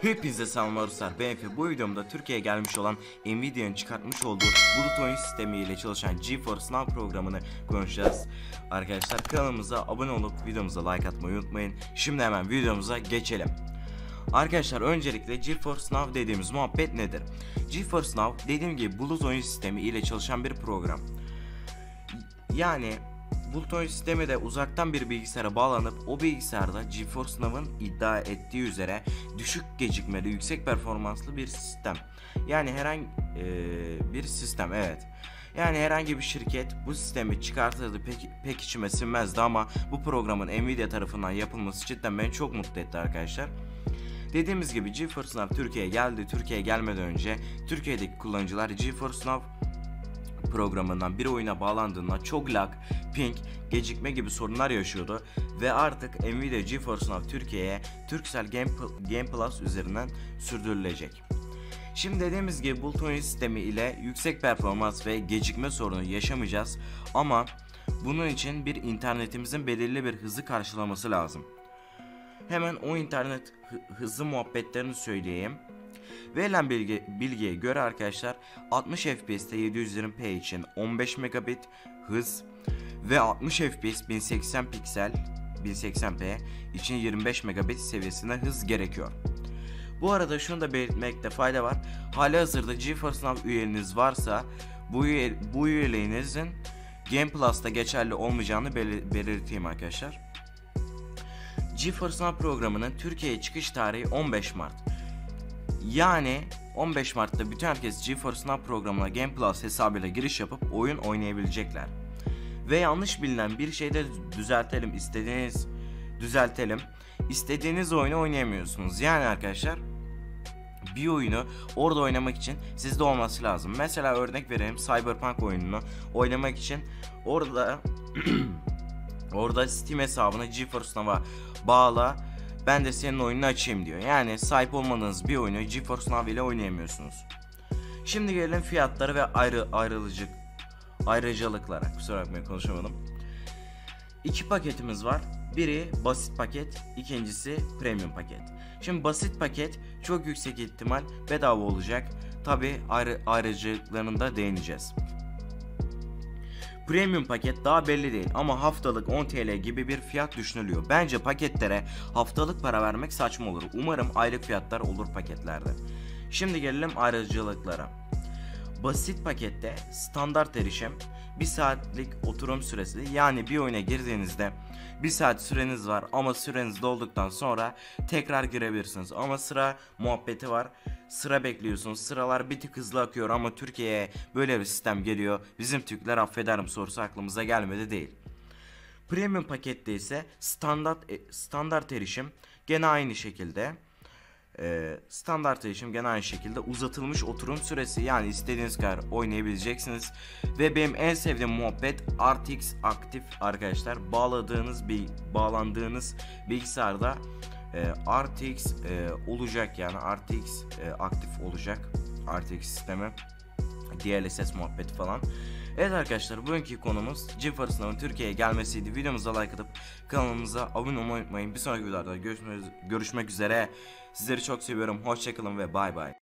Hepinize selamlar dostlar, ben Efe. Bu videomda Türkiye'ye gelmiş olan Nvidia'nın çıkartmış olduğu bulut oyun sistemi ile çalışan GeForce Now programını konuşacağız. Arkadaşlar kanalımıza abone olup videomuza like atmayı unutmayın. Şimdi hemen videomuza geçelim. Arkadaşlar öncelikle GeForce Now dediğimiz muhabbet nedir? GeForce Now dediğim gibi bulut oyun sistemi ile çalışan bir program. Yani bulut oyun sistemi de uzaktan bir bilgisayara bağlanıp o bilgisayarda GeForce Now'ın iddia ettiği üzere düşük gecikmeli yüksek performanslı bir sistem. Yani herhangi bir sistem, evet. Yani herhangi bir şirket bu sistemi çıkartırdı pek içime sinmezdi ama bu programın Nvidia tarafından yapılması cidden beni çok mutlu etti arkadaşlar. Dediğimiz gibi GeForce Now Türkiye'ye geldi. Türkiye'ye gelmeden önce Türkiye'deki kullanıcılar GeForce Now programından bir oyuna bağlandığında çok lag, ping, gecikme gibi sorunlar yaşıyordu ve artık Nvidia GeForce Now Türkiye'ye Turkcell Game Plus üzerinden sürdürülecek. Şimdi dediğimiz gibi bulut oyun sistemi ile yüksek performans ve gecikme sorunu yaşamayacağız ama bunun için bir internetimizin belirli bir hızı karşılaması lazım. Hemen o internet hızı muhabbetlerini söyleyeyim. Verilen bilgiye göre arkadaşlar 60 FPS'te 720p için 15 megabit hız ve 60 FPS 1080 piksel 1080p için 25 megabit seviyesinde hız gerekiyor. Bu arada şunu da belirtmekte fayda var. Halihazırda GeForce Now üyeliğiniz varsa bu üyeliğinizin Game Plus'ta geçerli olmayacağını belirteyim arkadaşlar. GeForce Now programının Türkiye'ye çıkış tarihi 15 Mart. Yani 15 Mart'ta bütün herkes GeForce Now programına Game Plus hesabıyla giriş yapıp oyun oynayabilecekler. Ve yanlış bilinen bir şey de düzeltelim. İstediğiniz oyunu oynayamıyorsunuz. Yani arkadaşlar bir oyunu orada oynamak için sizde olması lazım. Mesela örnek vereyim, Cyberpunk oyununu oynamak için orada Steam hesabını GeForce Now'a bağla, ben de senin oyununu açayım diyor. Yani sahip olmadığınız bir oyunu GeForce Now ile oynayamıyorsunuz. Şimdi gelelim fiyatları ve ayrıcalıklara. Kusura bakmayın, konuşamadım. İki paketimiz var. Biri basit paket, ikincisi premium paket. Şimdi basit paket çok yüksek ihtimal bedava olacak. Tabi ayrıcalıklarını da değineceğiz. Premium paket daha belli değil ama haftalık 10 TL gibi bir fiyat düşünülüyor. Bence paketlere haftalık para vermek saçma olur. Umarım aylık fiyatlar olur paketlerde. Şimdi gelelim ayrıcalıklara. Basit pakette standart erişim, 1 saatlik oturum süresi, yani bir oyuna girdiğinizde 1 saat süreniz var ama süreniz dolduktan sonra tekrar girebilirsiniz. Ama sıra muhabbeti var. Sıra bekliyorsunuz. Sıralar bir tık hızlı akıyor ama Türkiye'ye böyle bir sistem geliyor. Bizim Türkler affederim sorusu aklımıza gelmedi değil. Premium pakette ise standart erişim gene aynı şekilde. Uzatılmış oturum süresi, yani istediğiniz kadar oynayabileceksiniz. Ve benim en sevdiğim muhabbet RTX aktif arkadaşlar. Bağlandığınız bilgisayarda RTX olacak, yani RTX aktif olacak, RTX sistemi, DLSS muhabbeti falan. Evet arkadaşlar, bugünkü konumuz GeForce Now'ın Türkiye'ye gelmesiydi. Videomuza like atıp kanalımıza abone olmayı unutmayın. Bir sonraki videolarda görüşmek üzere. Sizleri çok seviyorum. Hoşçakalın ve bay bay.